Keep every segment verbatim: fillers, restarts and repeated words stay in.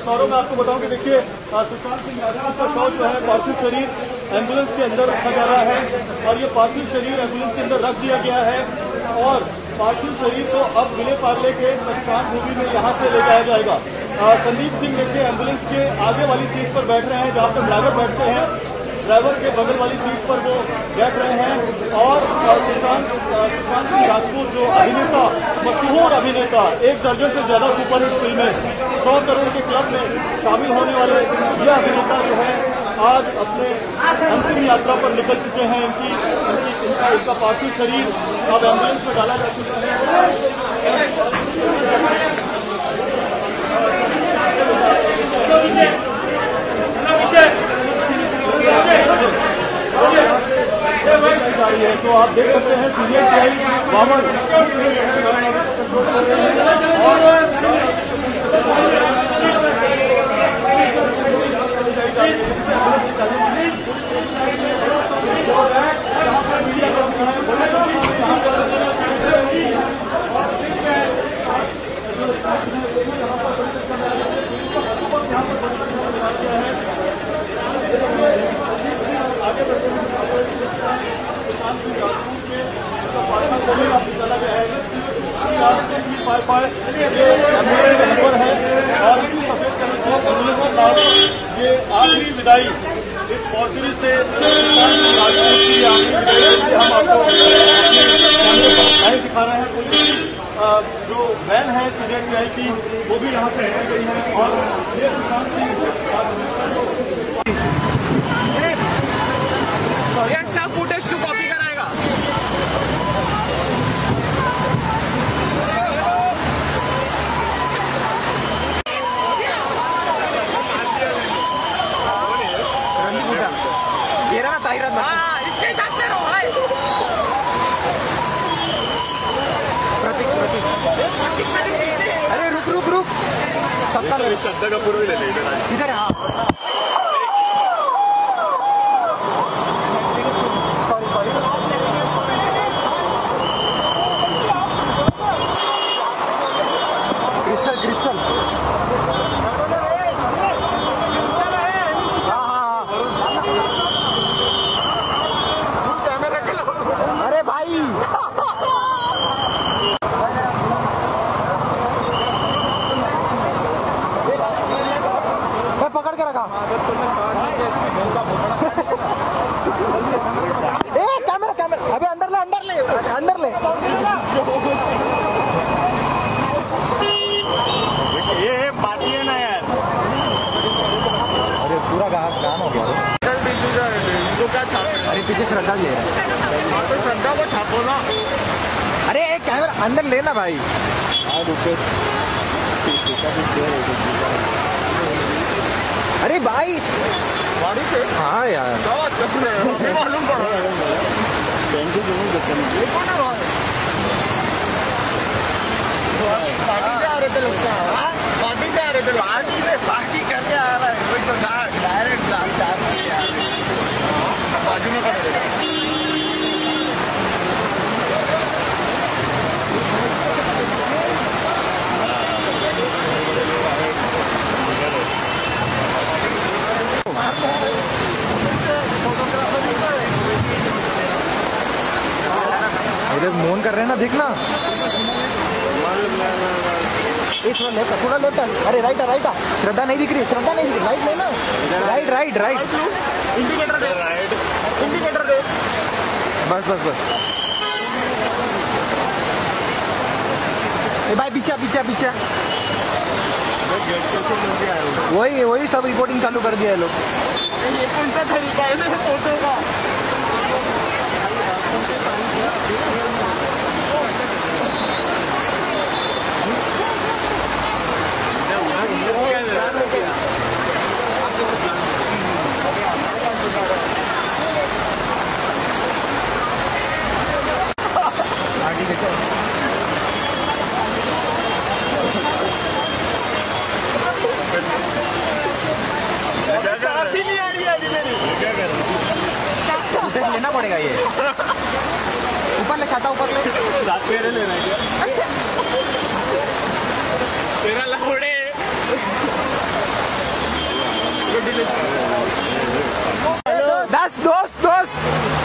तस्वीरों में आपको बताऊं कि देखिए सुशांत सिंह राजपूत का शव जो है पार्थिव शरीर एम्बुलेंस के अंदर रखा जा रहा है और ये पार्थिव शरीर एम्बुलेंस के अंदर रख दिया गया है और पार्थिव शरीर को अब विले पार्ले के श्मशान भूमि में यहाँ से ले जाया जाएगा। संदीप सिंह देखिए एम्बुलेंस के आगे वाली सीट पर बैठ रहे हैं जहाँ पर ड्राइवर बैठते हैं, ड्राइवर के बगल वाली सीट पर वो बैठ रहे हैं और सुशांत सुशांत सिंह राजपूत जो अभिनेता, मशहूर अभिनेता, एक दर्जन से ज्यादा सुपरहिट फिल्में, सौ करोड़ के क्लब में शामिल होने वाले ये अभिनेता जो है आज अपने अंतिम यात्रा पर निकल चुके हैं। इनकी इनकी इनका इनका पार्थिव शरीर अब एम्बुलेंस में डाला जा चुका है। तो आप देख सकते हैं सीनियर सीआई बावन नंबर है और ये आखिरी विदाई इस पॉर्चुरी से हम आपको दिखा रहे हैं। जो वैन है सीनियर की वो भी यहाँ से रह गई है और ये सब फुटेज टू कॉपी कराएगा। इसके साथ में रहो भाई। प्रतीक प्रतीक अरे रुक रुक रुक सबका श्रद्धा कपूर भी ले ले इधर है। हाँ सॉरी सॉरी क्रिस्टल क्रिस्टल अरे भाई मैं पकड़ के रखा। ए कैमरा कैमरा अबे अंदर ले अंदर ले अंदर ले। ये पार्टी है ना यार। अरे पूरा गान हो गया। क्या छापे? अरे पीछे श्रद्धा ले रहा है तो श्रद्धा को छापो ना। अरे एक कैमरा अंदर लेना भाई। अरे भाई गाड़ी से हाँ यार मालूम पड़ा पार्टी से आ रहे थे लोग। पार्टी से आ रहे थे पार्टी से पार्टी करके आ रहा है तो डायरेक्ट बाजू में खड़े। इधर मोन कर रहे हैं ना, देखना। थोड़ा लेफ्ट थोड़ा लेफ्ट। अरे राइट राइट श्रद्धा नहीं दिख रही, श्रद्धा नहीं दिख रही। राइट लेना, राइट राइट राइट इंडिकेटर दे, राइट इंडिकेटर दे। बस बस बस। ए भाई पीछे पीछे पीछे। वही वही सब रिपोर्टिंग चालू कर दिया है लोग। ये कौन सा तरीका है फोटो का? आगे के चल। नहीं आ रही है मेरी। क्या कर रहा है? लेना पड़ेगा ये। ऊपर ले छाता ऊपर ले। रात मेरे लेना है क्या? तेरा लौड़े दस दोस्त दोस्त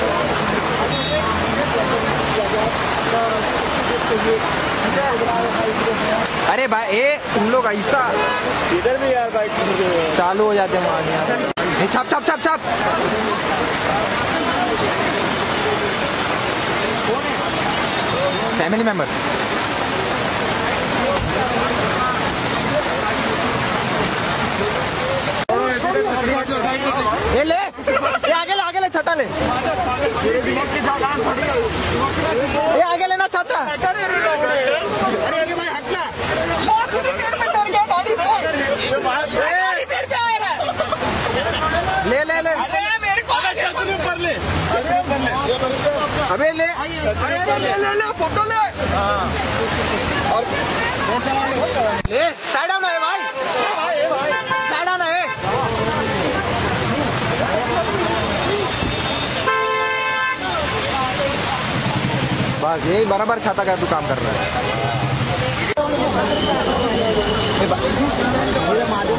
अरे भाई ए तुम लोग ऐसा इधर भी यार बाइक चालू हो जाते हैं वहाँ यार। छाप छाप छाप छाप फैमिली मेंबर ये ले ये आगे ले आगे ले छाता ले ये आगे लेना छाता ले ले ले अबे ले ले ले ले फोटो ले ले साइड आना है भाई साइड आना है बस यही बराबर छाता का तू काम कर रहा है।